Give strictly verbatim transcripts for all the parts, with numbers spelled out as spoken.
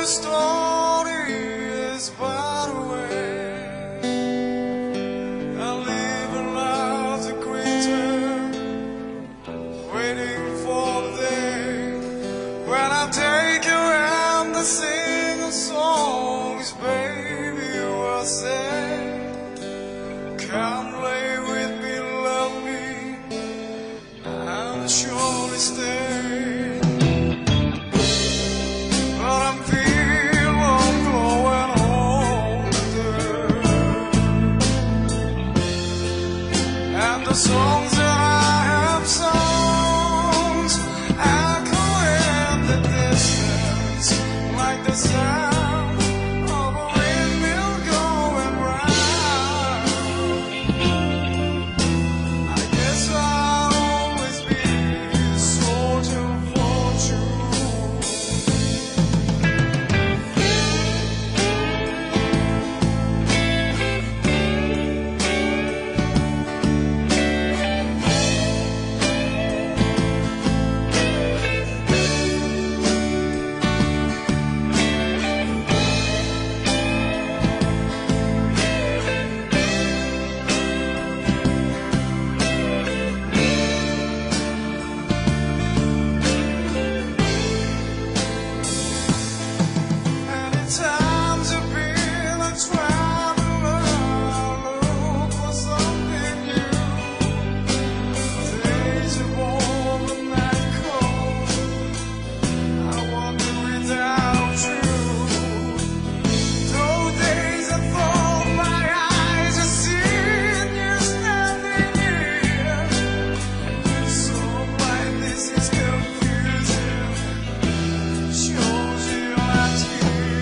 the story is by the way. I live a life of quitter, waiting for the day when I take you and I sing a songs, baby, you will say, come lay with me, love me, I'll surely stay. But I'm feeling growing older, and the songs that I have songs echo in the distance like the sound of a windmill going round. I guess I'll always be a soldier of fortune. Times have been a traveler, I look for something new. Days are warm and night cold, I wander without you. Those days I thought my eyes had seen you standing here. So blindness is confusing, shows you not here.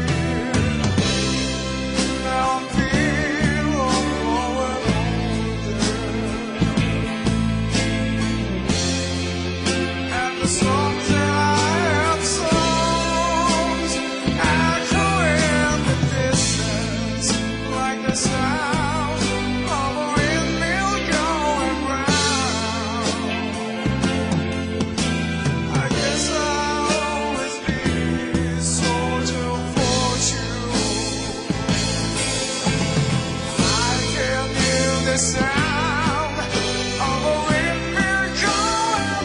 The sound of a windmill going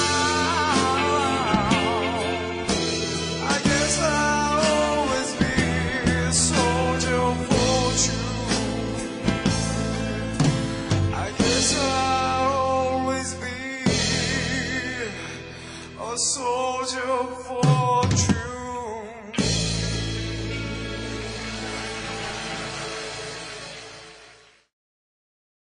round. I guess I'll always be a soldier of fortune. I guess I'll always be a soldier of fortune.